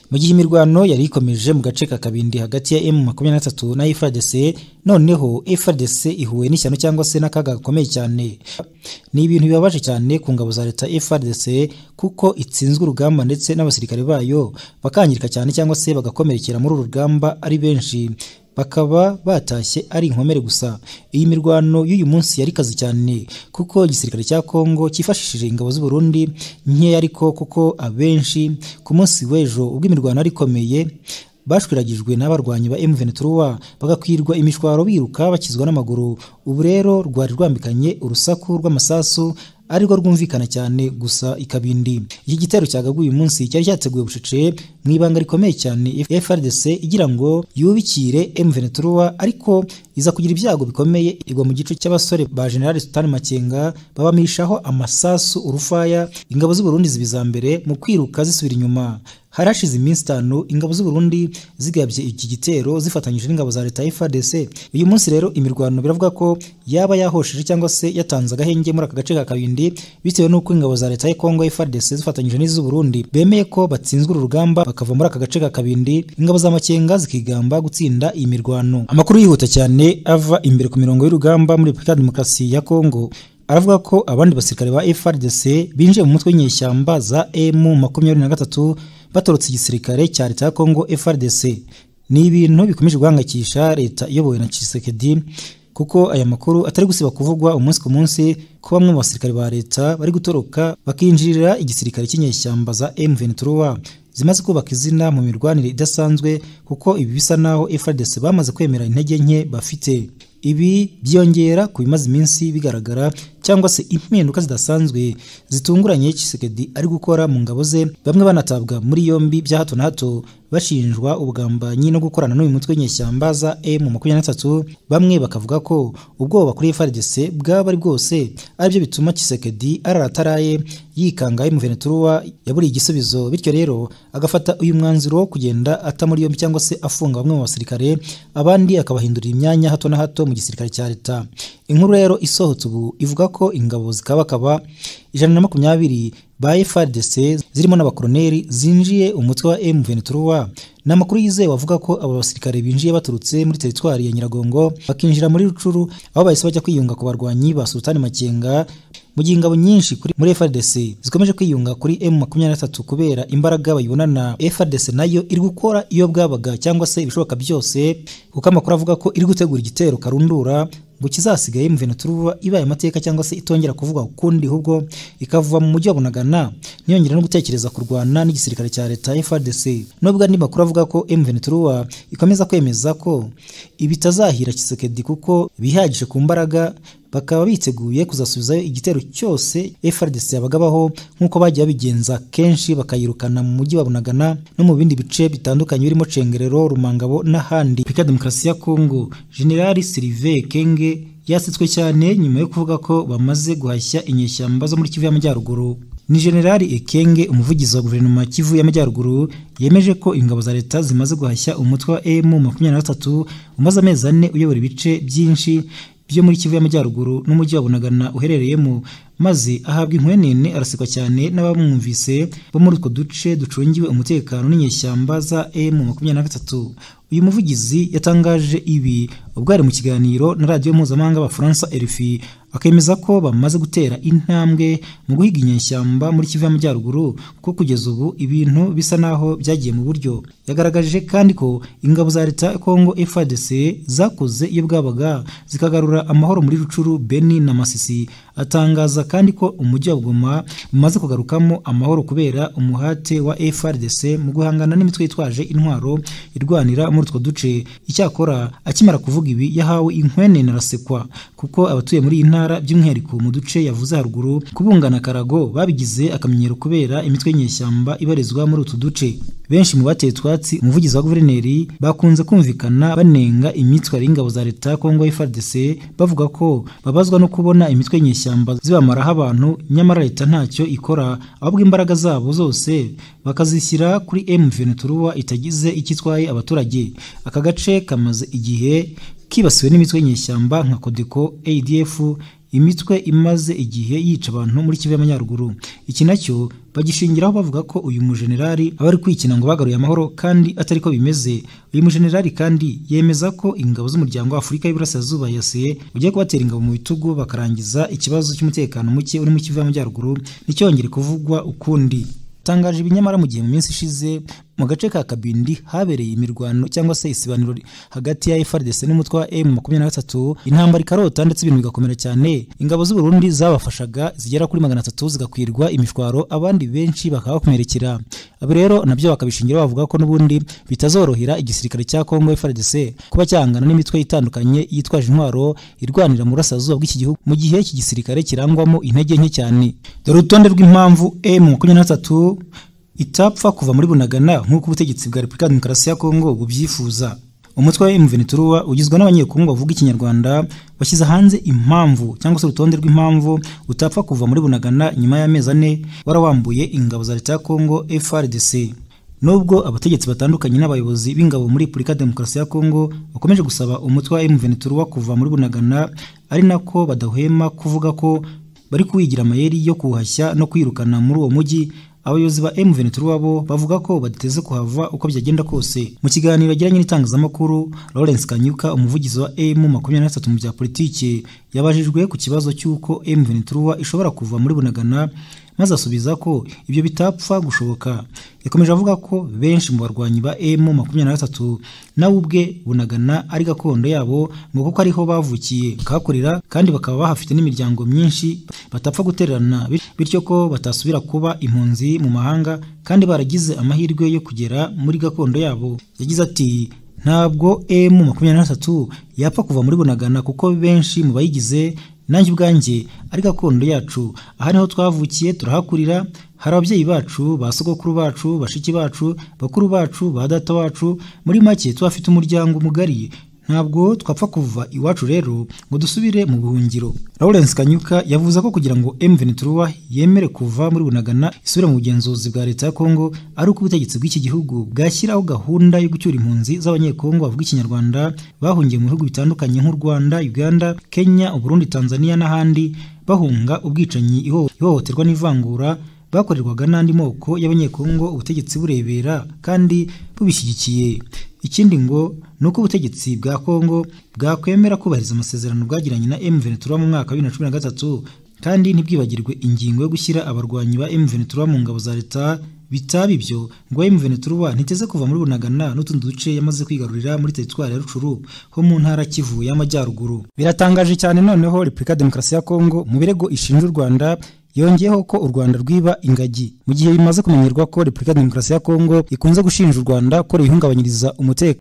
mu gihe imirwano yari ikomeje mu gace ka Kabindi hagati ya M23 na FARDC, noneho FARDC ihuye n'ishyano cyangwa se n'akaga gakomeye cyane. Ni ibintu bibabaje cyane ku ngabo za leta FARDC kuko itsinzwe urugamba ndetse n'abasirikare bayo bakangirika cyane cyangwa se bagakomerekera muri uru rugamba ari benshi, bakaba batashye ari inkomere gusa. Iyi mirwano y'uyu munsi yari kazi cyane kuko igisirikare cya Kongo cyifashishije ingabo z'u Burundi nkeya, ariko kuko abenshi ku munsi w'ejo ubwo imirwano ari komeye bashwiragijwe n'abarwanyi ba M23 bagakwirwa imishwaro biruka bakizwa n'amaguru. Ubu rero rwari rwambikanye urusaku rw'amasasu arirwo rwumvikana cyane gusa ikabindi. Iki gitero cyagaguye uyu munsi cyari cyateguwe bucece mu ibanga rikomeye cyane FARDC igira ngo yubikire M23, ariko iza kugira ibyago bikomeye igwa mu gice cy'abasore ba General Sultan Makenga babamishaho amasasu urufaya. Ingabo z'u Burundi zibiza mbere mu kwiruka zisubira inyuma. Harashize iminsi 5 ingabo z'u Burundi zigabye iki gitero zifatanyije n'ingabo za leta FARDC. Uyu munsi rero imirwano biravuga ko yaba yahosheje cyangwa se yatanze agahenge muri aka gace ka Kabindi bitewe n'uko ingabo za leta ya Kongo FARDC zifatanyije n'iz'u Burundi bemeye ko batsinzwe urugamba bakava muri aka gace ka Kabindi, ingabo za Makenga zikigamba gutsinda iyi mirwano. Amakuru yihuta cyane ava imbere ku mirongo y'urugamba muri Republika Demokarasi ya Kongo aravuga ko abandi basirikare ba FARDC binjiye mu mutwe w'inyeshyamba za M23 batorotse igisirikare cya leta ya Kongo FARDC. Ni ibintu bikomeje guhangayikisha leta iyobowe na Tshisekedi kuko aya makuru atari gusiba kuvugwa umunsi ku munsi ko bamwe mu basirikare ba leta bari gutoroka bakinjirira igisirikare cy'inyeshyamba za M23 zimaze kubaka izina mu mirwanire idasanzwe, kuko ibi bisa naho FARDC bamaze kwemera intege nke bafite. Ibi byongera ku bimaze iminsi bigaragara cyangwa se impinduka zidasanzwe zitunguranye Tshisekedi ari gukora mu ngabo ze, bamwe banatabwa muri yombi bya hato na hato bashinjwa ubugambanyi no gukorana n'uyu mutwe w'inyeshyamba za M23. Bamwe bakavuga ko ubwoba kuri FARDC bwaba ari bwose aribyo bituma Tshisekedi ararataraye yikanga M23 yaburiye igisubizo, bityo rero agafata uyu mwanzuro wo kugenda ata muri yombi cyangwa se afunga bamwe mu basirikare, abandi akabahindurira imyanya hato na hato mu gisirikare cya leta. Inkuru rero isohotse ubu ivuga ko ingabo zikabakaba 120 ba FARDC zirimo n'abakoloneli zinjiye umutwe wa M23. N'amakuru yizewe avuga ko aba basirikare binjiye baturutse muri teritwari ya Nyiragongo bakinjira muri Rucuru, aho bahise bajya kwiyunga ku barwanyi ba Sultan Makenga, mu gihe ingabo nyinshi muri FARDC zikomeje kwiyunga kuri M23 kubera imbaraga bayibonana. FARDC nayo iri gukora iyo bwabaga cyangwa se ibishoboka byose, kuko amakuru avuga ko iri gutegura igitero karundura ngo kizasigaye M23 ibaye amateka cyangwa se itongera kuvuga ukundi, ahubwo ikavuva mu mujyi wa Bunagana niyongera no gutekereza kurwana n'igisirikare cya leta FARDC. Nubwo andi makuru avuga ko M23 ikomeza kwemeza ko ibitazahira Tshisekedi kuko bihagije ku mbaraga, bakaba biteguye kuzasubizayo igitero cyose FARDC yabagabaho nk'uko bagiye babigenza kenshi, bakayirukana mu mujyi wa Bunagana no mu bindi bice bitandukanye birimo Cengerero, Rumangabo n'ahandi. Republika Demokarasi ya Kongo, General Sylvain Ekenge yasitswe cyane nyuma yo kuvuga ko bamaze guhashya inyeshyamba zo muri Kivu y'Amajyaruguru. Ni General Ekenge, umuvugizi wa guverinoma Kivu y'Amajyaruguru, yemeje ko ingabo za leta zimaze guhashya umutwe wa M23 umaze amezi 4 uyobora ibice byinshi byo muri Kivu y'Amajyaruguru n'umujyi wa Bunagana uherereyemo, maze ahabwa inkwenene arasekwa cyane n'abamwumvise bo muri utwo duce ducungiwe umutekano n'inyeshyamba za M23. Uyu muvugizi yatangaje ibi ubwo ari mu kiganiro na radio mpuzamahanga b'Abafaransa RFI, akemeza ko bamaze gutera intambwe mu guhiga inyeshyamba muri Kivu y'Amajyaruguru kuko kugeza ubu ibintu bisa naho byagiye mu buryo. Yagaragaje kandi ko ingabo za leta ya Kongo FARDC zakoze iyo bwabaga zikagarura amahoro muri Rucuru, Beni na Masisi. Atangaza kandi ko umujyi wa Goma umaze kugarukamo amahoro kubera umuhate wa FARDC mu guhangana n'imitwe yitwaje intwaro irwanira muri utwo duce. Icyakora akimara kuvuga ibi yahawe inkwenene arasekwa kuko abatuye muri intara by'umwihariko mu duce yavuze haruguru kubungana Karago babigize akamenyero kubera imitwe y'inyeshyamba ibarizwa muri utu duce. Benshi mu bateye twatsi umuvugizi wa guverineri bakunze kumvikana banenga imyitwarire y'ingabo za leta ya Kongo FARDC, bavuga ko babazwa no kubona imitwe y'inyeshyamba zibamaraho abantu, nyamara leta ntacyo ikora, ahubwo imbaraga zabo zose bakazishyira kuri M23 itagize ikitwaye abaturage. Aka gace kamaze igihe kibasiwe n'imitwe y'inyeshyamba nka Codeco, ADF, imitwe imaze igihe yica abantu muri Kivu y'Amajyaruguru. Iki nacyo bagishingiraho bavuga ko uyu mujenerali aba ari kwikina ngo bagaruye amahoro kandi atari ko bimeze. Uyu mujenerali kandi yemeza ko ingabo z'umuryango wa Afurika y'Iburasirazuba yase ugiye kubatera ingabo mu bitugu bakarangiza ikibazo cy'umutekano muke uri mu Kivu y'Amajyaruguru nticyongere kuvugwa ukundi. Tangaje ibinyamara mu gihe mu minsi ishize mu gace ka Kabindi habereye imirwano cyangwa se isibaniro hagati ya FARDC n'umutwe wa M23, intambara ikarota ndetse ibintu bigakomera cyane. Ingabo z'u Burundi zabafashaga zigera kuri 300 zigakwirwa imishwaro, abandi benshi bakabakomerekera. Abo rero nabyo bakabishingira bavuga ko n'ubundi bitazorohera igisirikare cya Kongo FARDC kuba cyangana n'imitwe itandukanye yitwaje intwaro irwanira mu burasirazuba bw'iki gihugu mu gihe iki gisirikare kirangwamo intege nke cyane. Dore urutonde rw'impamvu M23 itapfa kuva muri Bunagana nk'uko ubutegetsi bwa Repubulika Demokarasi ya Kongo bubyifuza. Umutwe wa M23 ugizwe n'abanyekongo bavuga ikinyarwanda bashyize hanze impamvu cyangwa se urutonde rw'impamvu utapfa kuva muri Bunagana nyuma y'amezi 4 warawambuye ingabo za leta ya Kongo FARDC. Nubwo abategetsi batandukanye n'abayobozi b'ingabo muri Repubulika Demokarasi ya Kongo bakomeje gusaba umutwe wa M23 kuva muri Bunagana, ari nako badahwema kuvuga ko bari kuwigira amayeri yo kuhashya no kwirukana muri uwo mujyi. Abayobozi ba M23 bo bavuga ko baditeze kuhava uko byagenda kose. Mu kiganiro yagiranye n'itangazamakuru, Lawrence Kanyuka, umuvugizi wa M23 mu bya politiki, yabajijwe ku kibazo cy'uko M23 ishobora kuva muri Bunagana, maze asubiza ko ibyo bitapfa gushoboka. Yakomeje avuga ko benshi mu barwanyi ba M23 nawe ubwe Bunagana ari gakondo yabo ngo kuko ariho bavukiye bakahakorera kandi bakaba bahafite n'imiryango myinshi batapfa gutererana, bityo ko batasubira kuba impunzi mu mahanga kandi baragize amahirwe yo kugera muri gakondo yabo. Yagize ati ntabwo M23 yapfa kuva muri Bunagana kuko benshi mu bayigize nanjye ubwanjye ari gakondo yacu, aha niho twavukiye turahakurira, hari ababyeyi bacu, basogokuru bacu, bashiki bacu, bakuru bacu, ba data wacu, muri make twafite umuryango mugari, ntabwo twapfa kuva iwacu rero ngo dusubire mu buhungiro. Lawrence Kanyuka yavuze ko kugira ngo M23 yemere kuva muri Bunagana isubire mu bugenzuzi bwa leta ya Kongo ari uko ubutegetsi bw'iki gihugu bwashyiraho gahunda yo gucyura impunzi z'abanyekongo bavuga ikinyarwanda bahungiye mu bihugu bitandukanye nk'u Rwanda, Uganda, Kenya, Burundi, Tanzania n'ahandi, bahunga ubwicanyi, ihohoterwa n'ivangura bakorerwaga n'andi moko y'abanyekongo ubutegetsi burebera kandi bubishyigikiye. Ikindi ngo nuko ubutegetsi bwa Kongo bwakwemera kubahiriza amasezerano bwagiranye na M23 mu mwaka wa 2013 kandi ntibwibagirwe ingingo yo gushyira abarwanyi ba M23 mu ngabo za leta. Bitaba ibyo ngo M23 ntiteze kuva muri Bunagana n'utundi duce yamaze kwigarurira muri teritwari ya Rucuru ho mu ntara Kivu y'Amajyaruguru. Biratangaje cyane noneho Repubulika Demokarasi ya Kongo mu birego ishinja u Rwanda yongeyeho ko u Rwanda rwiba ingagi, mu gihe bimaze kumenyerwa ko Repubulika Demokarasi ya Kongo ikunze gushinja u Rwanda ko rihungabanyiriza umutekano